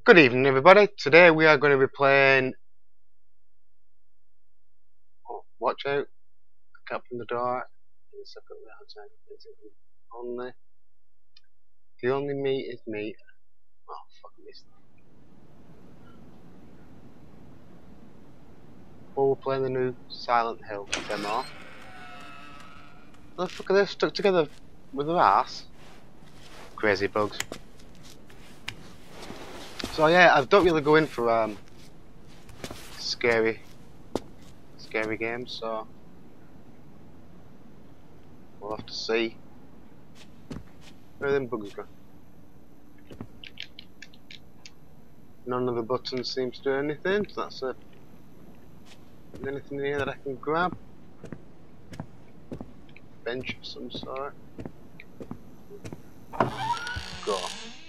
Good evening, everybody. Today we are going to be playing. Oh, watch out! I can't open the door. Only the only meat is meat. Oh fuck this! Oh, we're playing the new Silent Hill demo. What the fuck are they stuck together with their ass? Crazy bugs. So yeah, I don't really go in for scary games, so we'll have to see where them bugs go. None of the buttons seem to do anything, so that's it. Anything in here that I can grab? Bench of some sort. Go.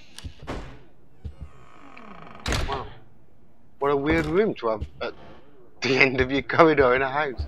Wow. What a weird room to have at the end of your corridor in a house.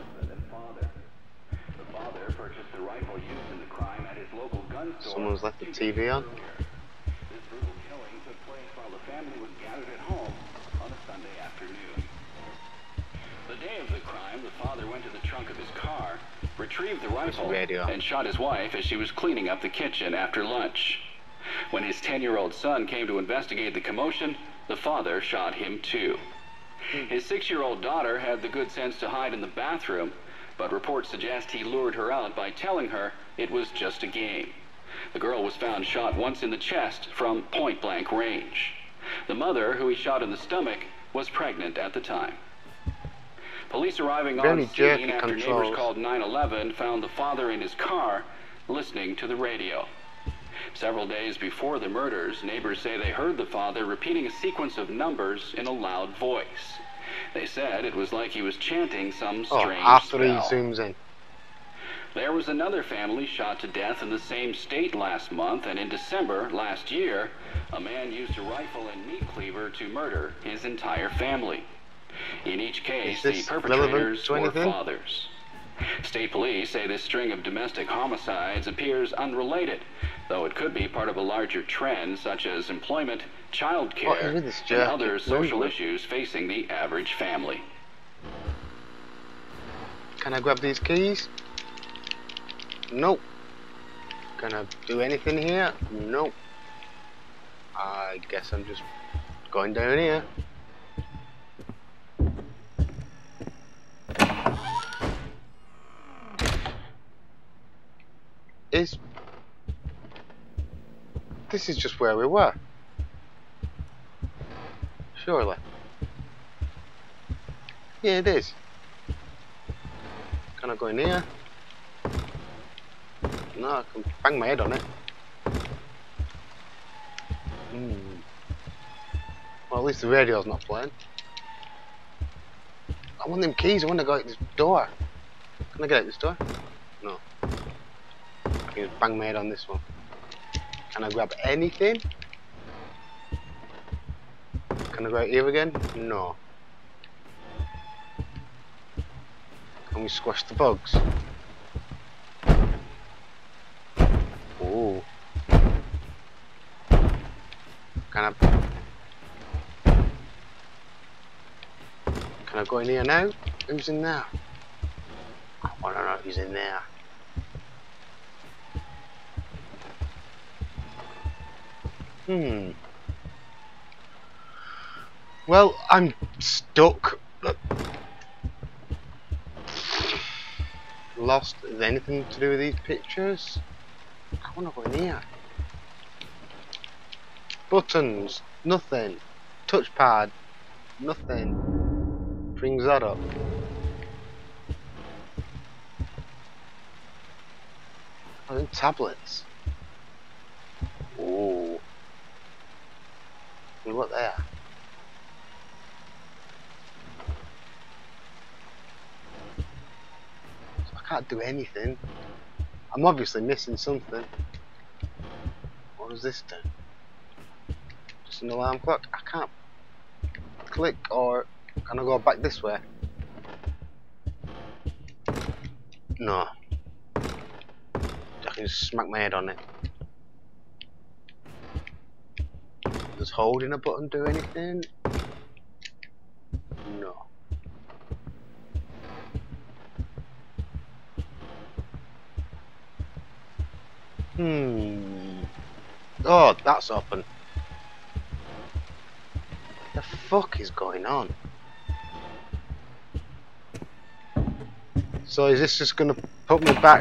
Someone's left the TV on. This brutal killing took place while the family was gathered at home on a Sunday afternoon. The day of the crime, the father went to the trunk of his car, retrieved the rifle, and shot his wife as she was cleaning up the kitchen after lunch. When his 10-year-old son came to investigate the commotion, the father shot him too. His 6-year-old daughter had the good sense to hide in the bathroom, but reports suggest he lured her out by telling her it was just a game. The girl was found shot once in the chest from point-blank range. The mother, who he shot in the stomach, was pregnant at the time. Police arriving on scene after neighbors called 911 found the father in his car listening to the radio. Several days before the murders, neighbors say they heard the father repeating a sequence of numbers in a loud voice. They said it was like he was chanting some strange after spell. he zooms in. There was another family shot to death in the same state last month, and in December last year, a man used a rifle and meat cleaver to murder his entire family. In each case, the perpetrators were fathers. State police say this string of domestic homicides appears unrelated, though it could be part of a larger trend such as employment, child care, and other social issues facing the average family. Can I grab these keys? Nope. Can I do anything here? Nope. I guess I'm just going down here. This is just where we were. Surely. Yeah, it is. Can I go in here? No, I can bang my head on it. Well, at least the radio's not playing. I want them keys, I want to go out this door. Can I get out this door? No. I can just bang my head on this one. Can I grab anything? Can I go out here again? No. Can we squash the bugs? Oh. Can I go in here now? Who's in there? I don't know who's in there. Well, I'm stuck. Lost. Is there anything to do with these pictures? I wanna go in here. Buttons. Nothing. Touchpad. Nothing. Brings that up. Oh, then tablets. Oh. What there? So I can't do anything. I'm obviously missing something. What does this do? Just an alarm clock? I can't click, or can I go back this way? No. I can just smack my head on it. Does holding a button do anything? No. Oh, that's open. The fuck is going on? So is this just gonna put me back?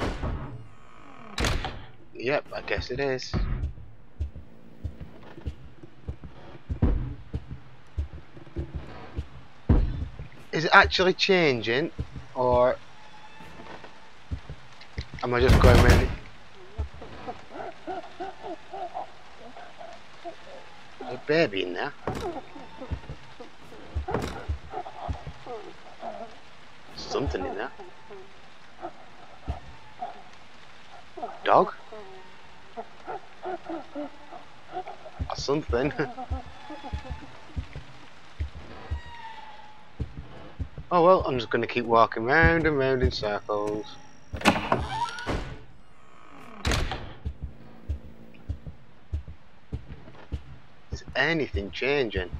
Yep, I guess it is. Is it actually changing, or am I just going with it? There's a baby in there. Something in there. Dog? Or something. Oh well, I'm just going to keep walking round and round in circles. Is anything changing?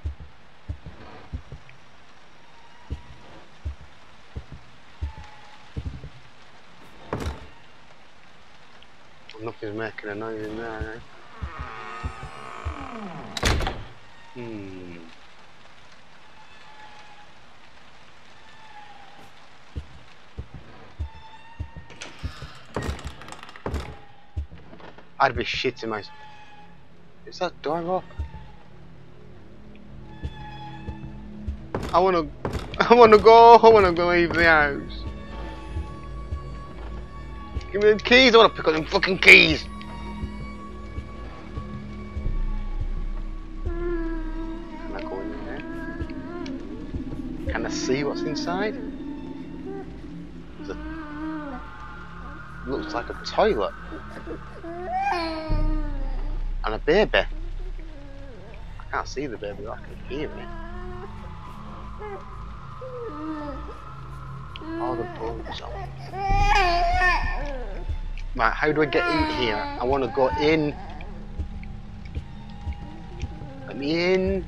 Nothing's making a noise in there. I'd be shitting myself. Is that door open? I wanna go leave the house. Give me the keys, I wanna pick up them fucking keys. Can I go in there? Can I see what's inside? Looks like a toilet. And a baby. I can't see the baby, but I can hear it. All the bugs on. Right, how do I get in here? I want to go in. Let me in.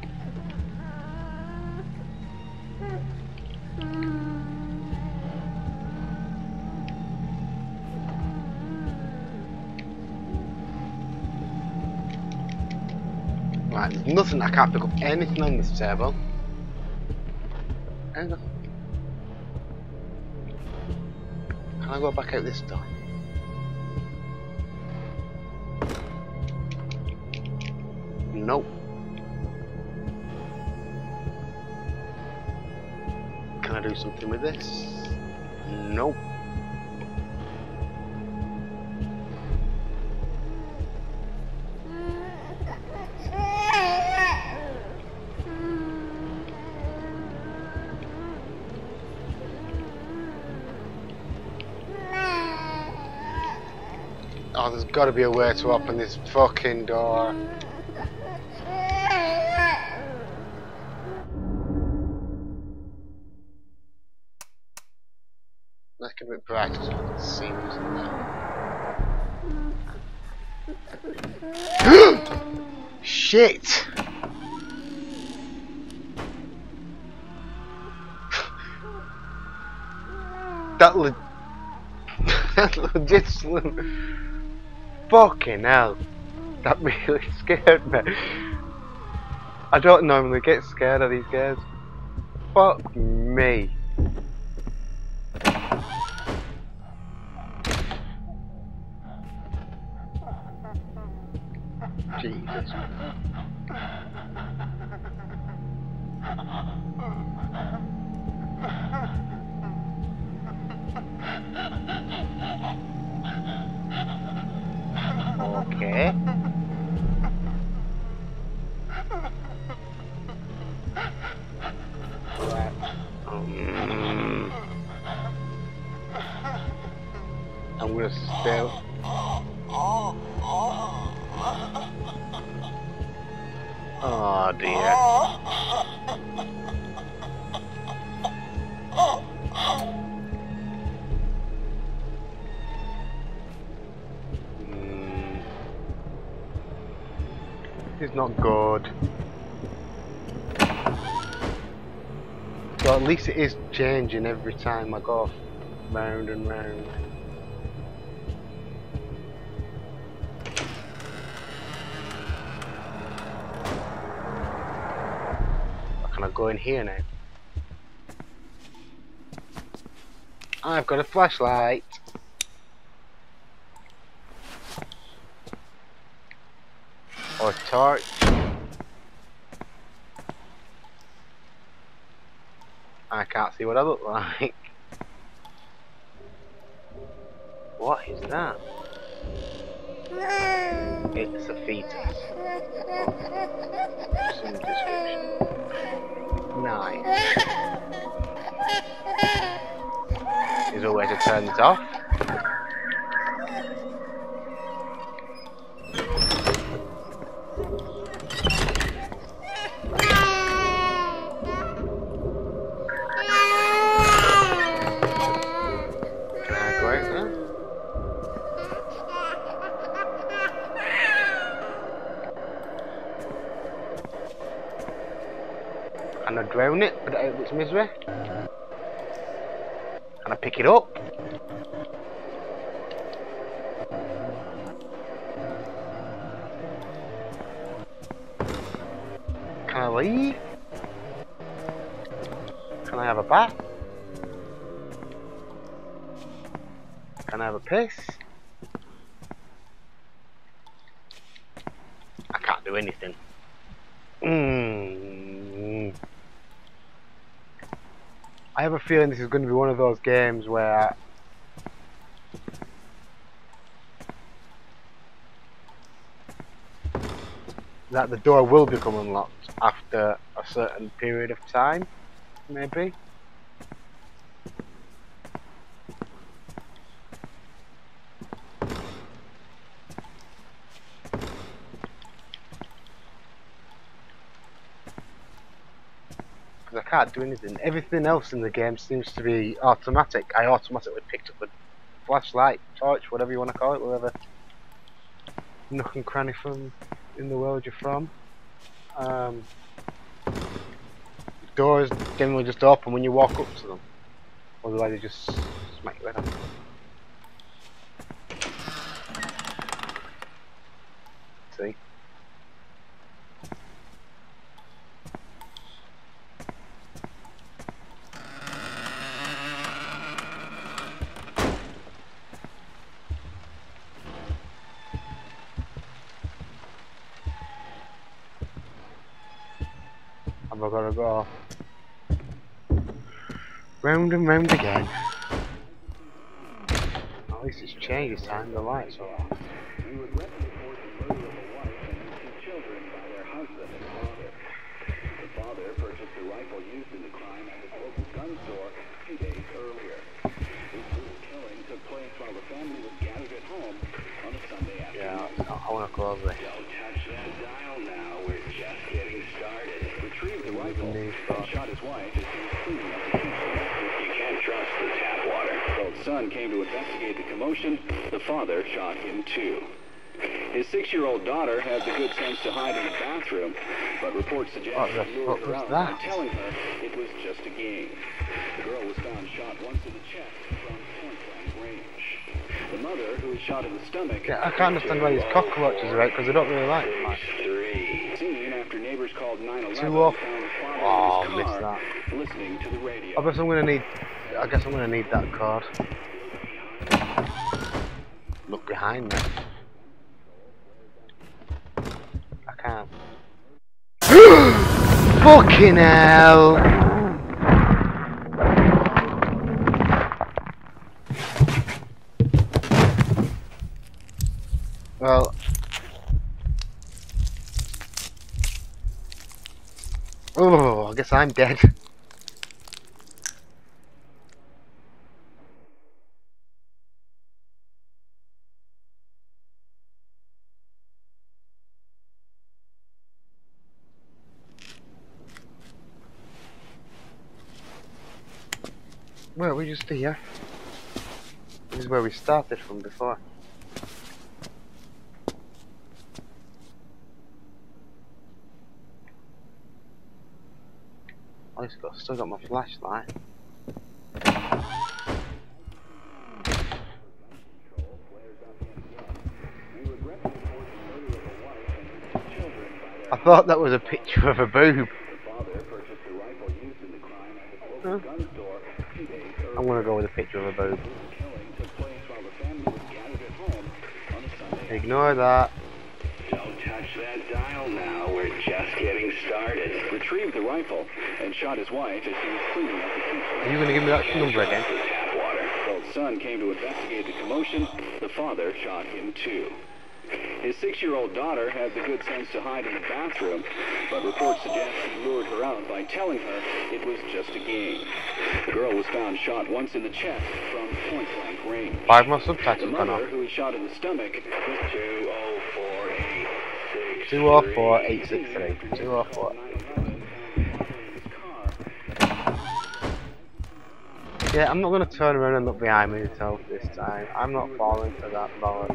Right, there's nothing. I can't pick up anything on this table. Can I go back out this door? Nope. Can I do something with this? Nope. Oh, there's got to be a way to open this fucking door. Let's get a bit brighter so I can see what's in there. Shit! That legit slim. Fucking hell. That really scared me. I don't normally get scared of these games. Fuck me. Jesus. Okay. I'm gonna stay. Oh dear. is not good. So at least it is changing every time I go round and round. Can I go in here now? I've got a flashlight. Or a torch. I can't see what I look like. What is that? It's a fetus. Some description. Nice. Is there a way to turn this off? Can I drown it, put it out of its misery? Can I pick it up? Can I leave? Can I have a bath? Can I have a piss? I can't do anything. I have a feeling this is going to be one of those games where that the door will become unlocked after a certain period of time, maybe. I can't do anything. Everything else in the game seems to be automatic. I automatically picked up a flashlight, torch, whatever you want to call it, whatever nook and cranny from in the world you're from. Doors generally just open when you walk up to them, otherwise they just smack you right. See? Have I gotta go round and round again? At least it's changed this time, the lights are off. We regret to report the murder of a wife and their 2 children by their husband and father. The father purchased a rifle used in the crime at his local gun store 2 days earlier. This brutal killing took place while the family was gathered at home on a Sunday afternoon. Yeah, I wanna close this. Don't touch that dial now, we're just getting started. Retrieved the rifle and shot his wife as he was cleaning up the kitchen. You can't trust the tap water. Both son came to investigate the commotion. The father shot him too. His 6-year-old daughter had the good sense to hide in the bathroom, but reports suggest he lured her out by telling her it was just a game. The girl was found shot once in the chest from point-blank range. The mother, who was shot in the stomach... Yeah, I can't understand why these cockroaches are out, because I don't really like them much. Seen after neighbors called 911 Too off. found the father in his Missed car, that. listening to the radio. I guess I'm gonna need that card. Look behind me. I can't. Fucking hell! Well, oh, I guess I'm dead. Well, we're just here. This is where we started from before. Still got my flashlight. I thought that was a picture of a boob. Huh? I'm gonna go with a picture of a boob. Ignore that. Don't touch that dial now. We're just getting started. Retrieved the rifle and shot his wife as he was cleaning up the kitchen. Are you gonna give me that number again? Tap water. Both son came to investigate the commotion. The father shot him too. His 6-year-old daughter had the good sense to hide in the bathroom, but reports suggest he lured her out by telling her it was just a game. The girl was found shot once in the chest from point-blank range. Why have my The subtitles gone mother, off? who was shot in the stomach, was 204863. 204863. 204. Yeah, I'm not gonna turn around and look behind me myself this time. I'm not falling for that bollocks.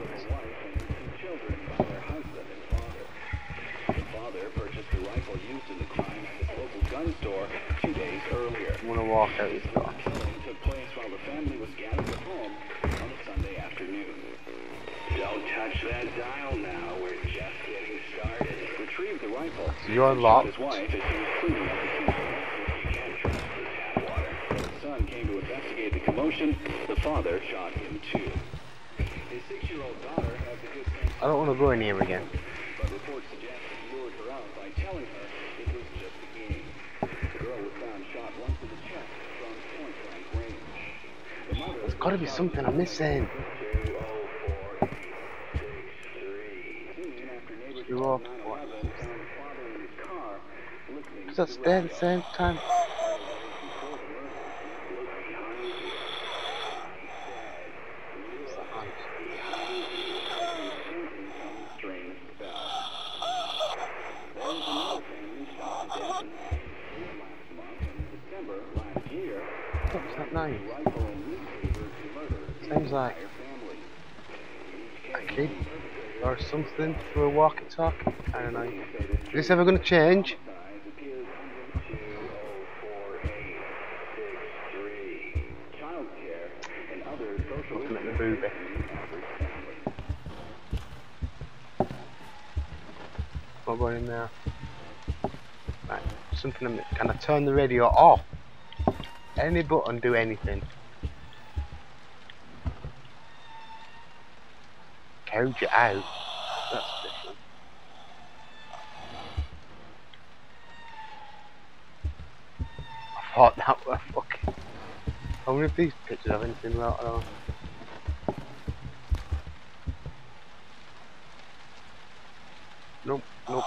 I'm gonna walk out this door. Took place while the family was gathered at home on a Sunday afternoon. Don't touch that dial now. We're just getting started. Retrieved the rifle. You're and locked. shot his wife as she was cleaning up the kitchen. You can't trust the tap water. When the son came to investigate the commotion, the father shot him too. His 6-year-old daughter had the good sense. I don't want to go in here again. But reports suggest he lured her out by telling her it was just a game. The girl was found shot once in the chest from point-blank range. There's got to be something I'm missing. 204. Does that stay at the same time? What's that name? Sounds like a kid or something through a walkie-talkie. I don't know. Is this ever going to change? Looking at the booby. Not going in there. Right, something. Can I turn the radio off? Any button, do anything. Code you out. That's different. I thought that were fucking. I wonder if these pictures have anything like that. Nope, nope.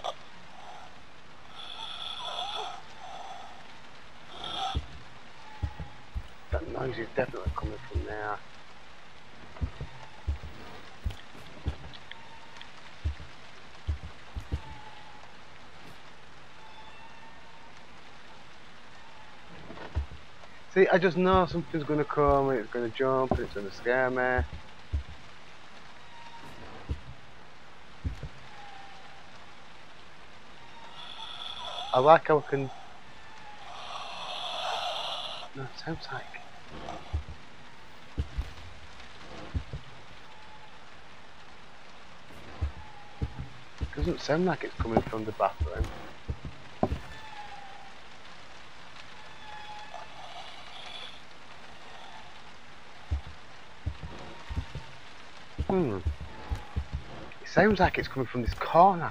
That noise is definitely coming from there. See, I just know something's gonna come, and it's gonna jump, and it's gonna scare me. I like how I can. No, it sounds like. It doesn't sound like it's coming from the bathroom. It sounds like it's coming from this corner.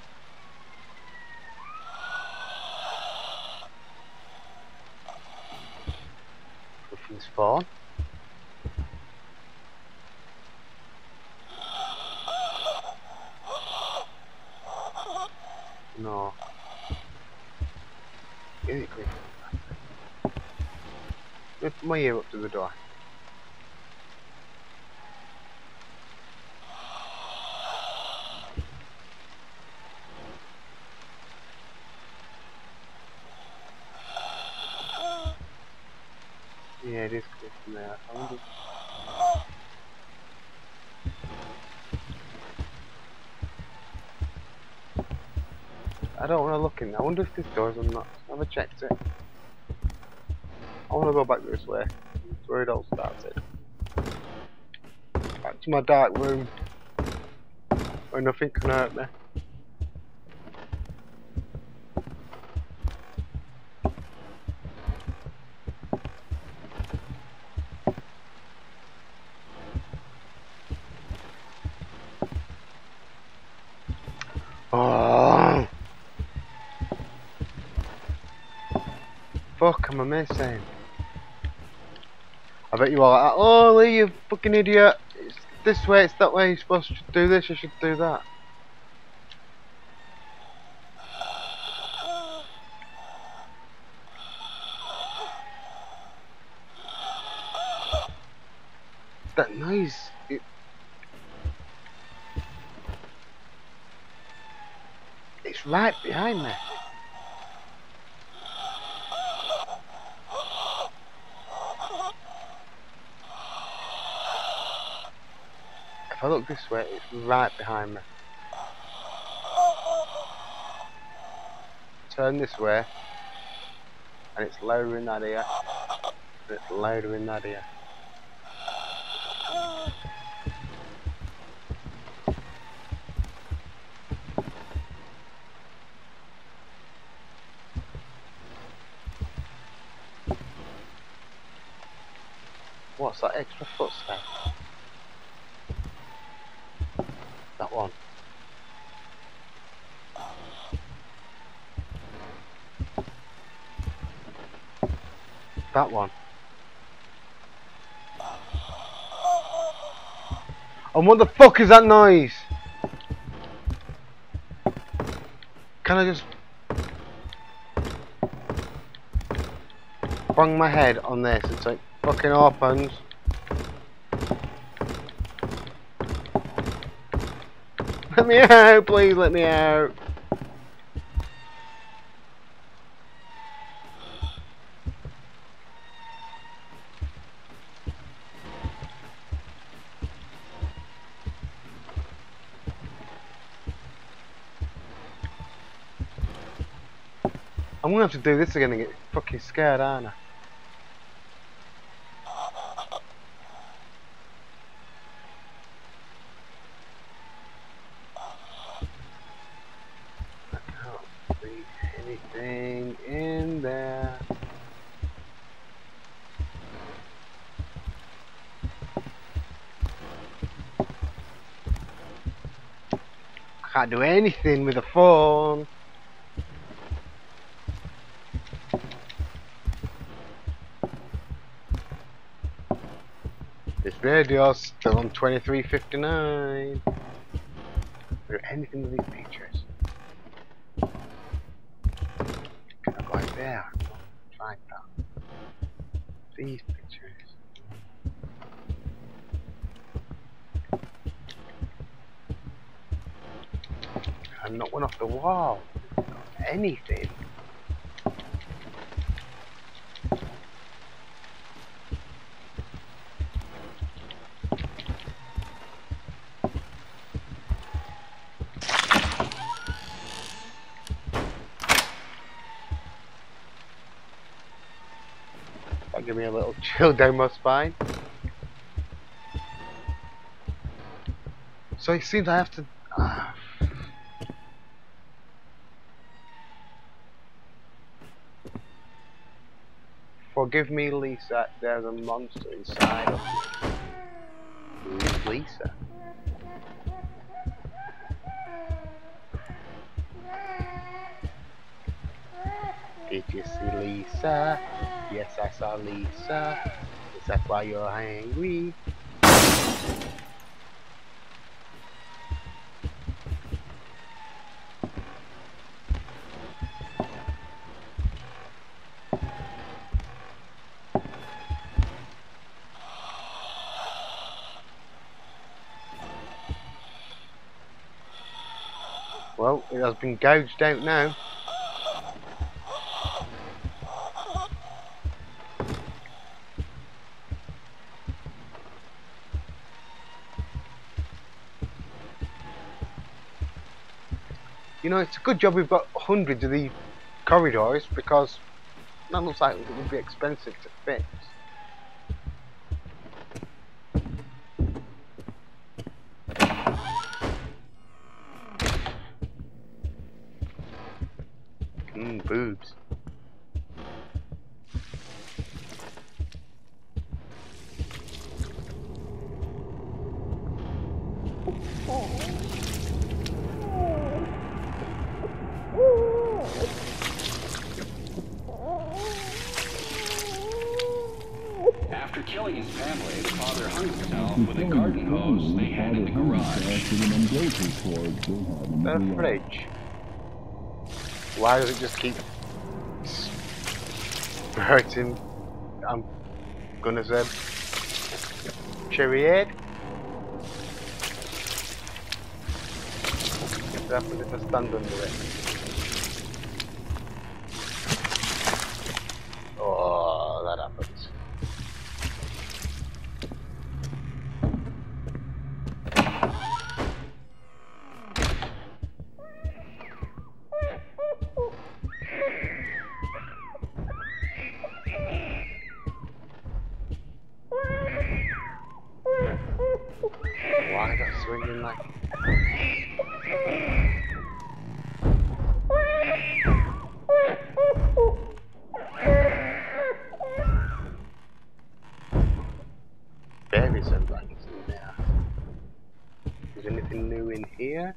From this phone. No. Is it coming from the bathroom? Let me put my ear up to the door. Yeah, it is coming from there. I wonder. I don't want to look in. I wonder if this door's unlocked. I Have I checked it? I want to go back this way. That's where it all started. Back to my dark room, where nothing can hurt me. Oh, fuck am I missing? I bet you all like, oh Lee, you fucking idiot. It's this way, it's that way, you're supposed to do this, you should do that. That noise, it's right behind me. If I look this way, it's right behind me. Turn this way, and it's louder in that ear, and it's louder in that ear. What's that extra footstep? That one. That one. And what the fuck is that noise? Can I just bang my head on this until it fucking opens? Let me out, please let me out. I'm gonna have to do this again and get fucking scared, aren't I? I can't see anything in there. I can't do anything with the phone. This radio's still on 2359. Is there anything with these pictures? Can I go out there? Try that. These pictures. And not one off the wall. Not anything. That'll give me a little chill down my spine. So it seems I have to... Forgive me, Lisa, there's a monster inside of me. Who's Lisa? Did you see Lisa? Yes, I saw Lisa. Is that why you're angry? Well, it has been gouged out now. You know, it's a good job we've got hundreds of these corridors because that looks like it would be expensive to fix. Boobs. After killing his family, the father hung himself with a garden hose they had in the garage. The fridge. Why does it just keep sprouting? I'm gonna say cherry head. What happens if I stand under it? Oh, that happens. Why is that swinging like? Berries and blankets in there. Is anything new in here?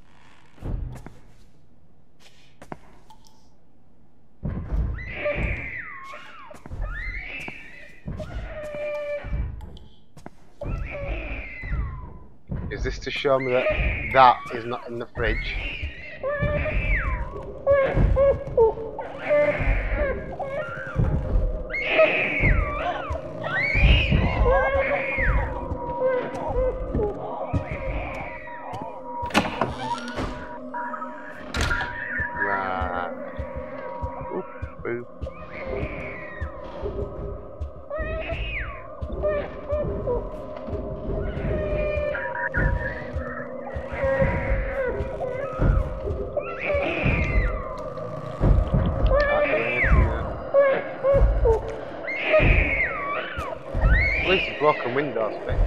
Is this to show me that that is not in the fridge? Right. Oop, boop. At least the broken windows fixed.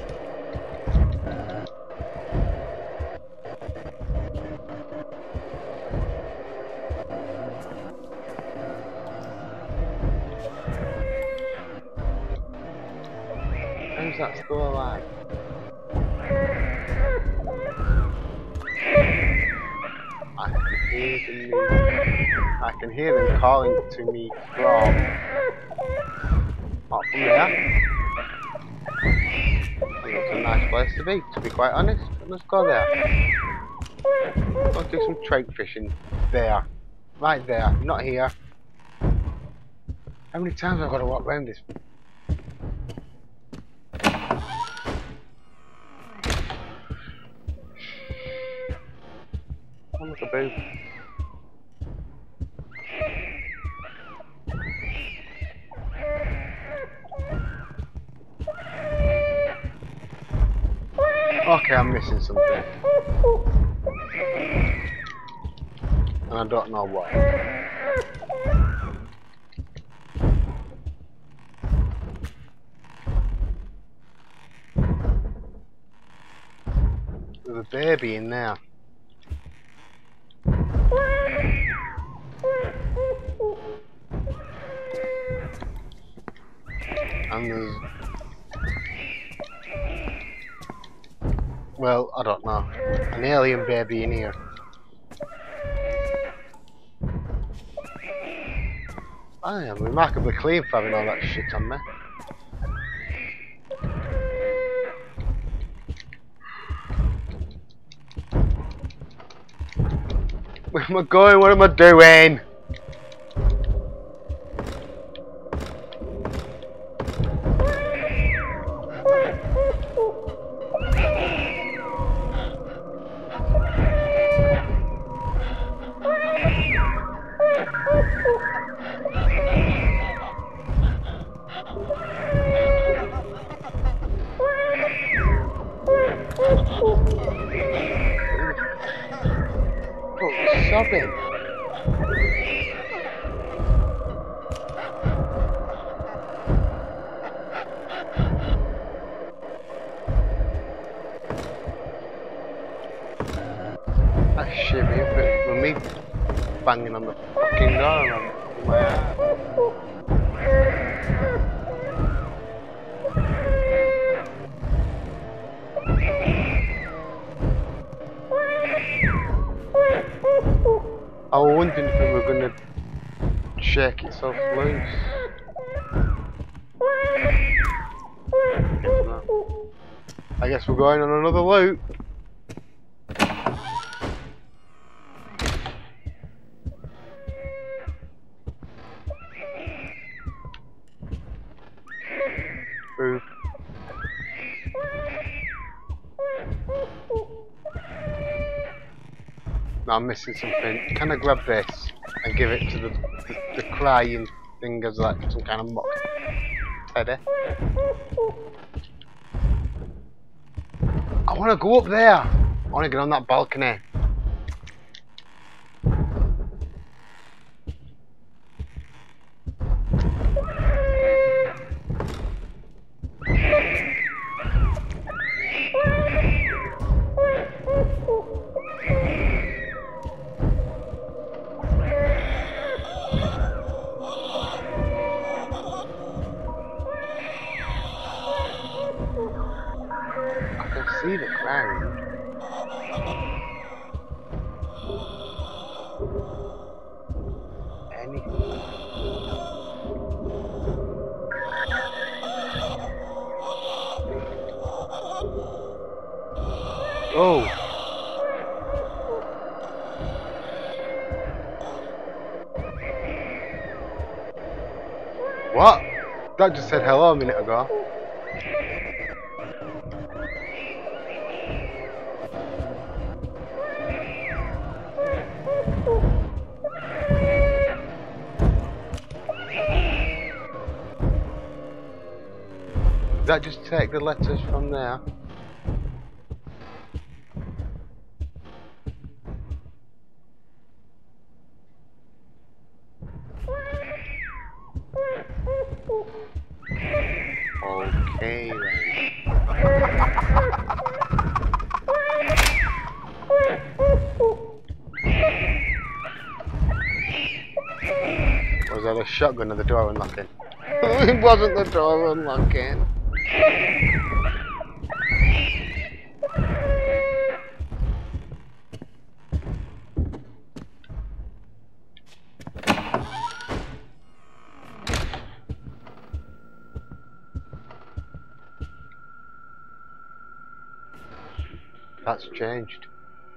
How's that still alive? I can hear them calling to me from there. It's a nice place to be quite honest. Let's go there. Let's do some trout fishing there. Right there, not here. How many times have I got to walk around this? Oh, look a boob. Okay, I'm missing something. And I don't know what. There's a baby in there. And there's... well, I don't know. An alien baby in here. I am remarkably clean for having all that shit on me. Where am I going? What am I doing? Oh, sobbing. shit me up with me banging on the fucking door and I'm in my heart. I was wondering if it were gonna shake itself loose. I guess we're going on another loop. Ooh. No, I'm missing something. Can I grab this and give it to the crying thing as like some kind of mock teddy? I want to go up there. I want to get on that balcony. I can see the crowd. Anything. Oh. What? That just said hello a minute ago. Did that just take the letters from there? Okay then. Was that a shotgun or the door unlocking? It wasn't the door unlocking. That's changed.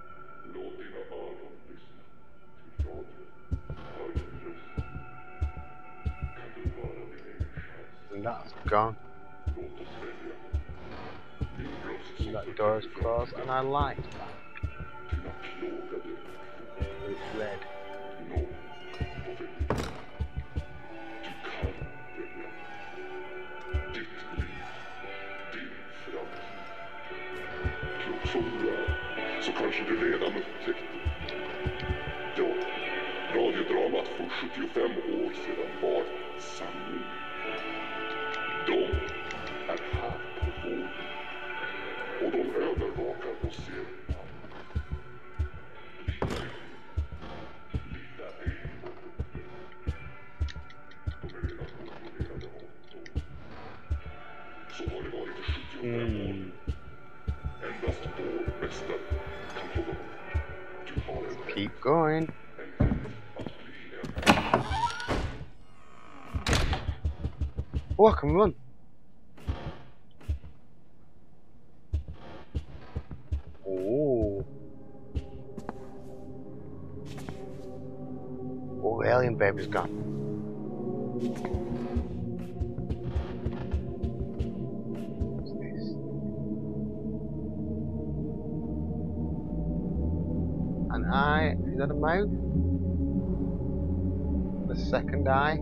And that's gone. And that door is closed, and I like that. It's red. Så kanske du redan upptäckte. Ja, radiodramat för 75 år sedan var sanning. De är här på vården. Och de övervakar oss ser. Så har det varit för 75 år. Endast vår mästare kan hålla. Du har en Keep going. Oh, I can run. Oh. Oh, the alien baby's gone. What's this? An eye. Is that a mouth? The second eye.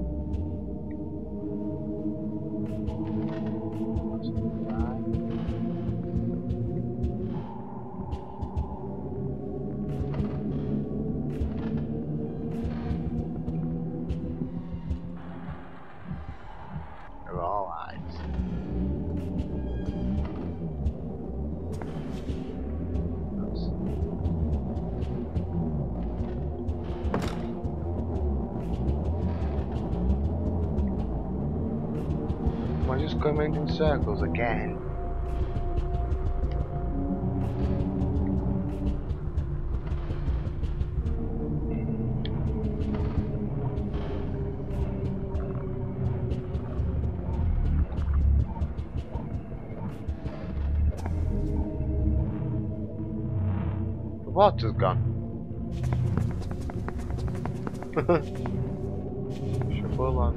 They're all eyes. going round in circles again. The water's gone. Shuffle on.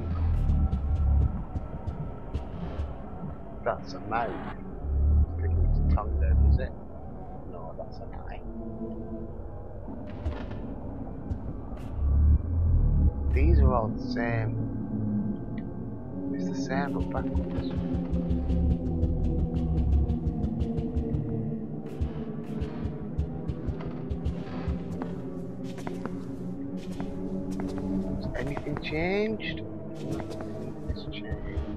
That's a mouth. Sticking its tongue down, is it? No, that's an eye. These are all the same. It's the same but backwards. Has anything changed? Nothing has changed.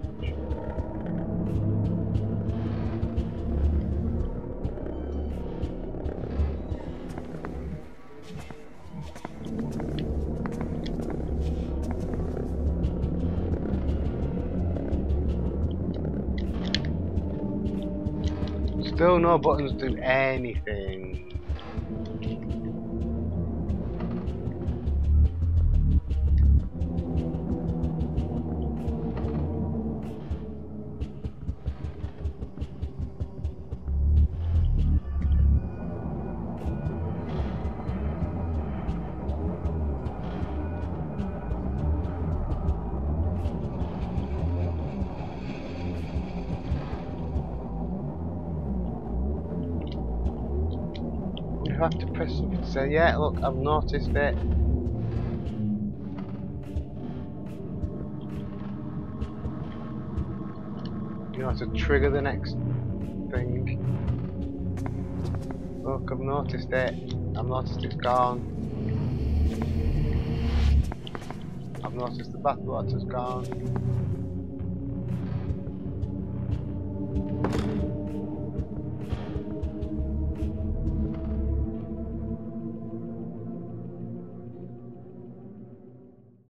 Still no buttons do anything. You have to press something to say, yeah, look, I've noticed it. You know, to trigger the next thing. Look, I've noticed it. I've noticed it's gone. I've noticed the bathwater's gone.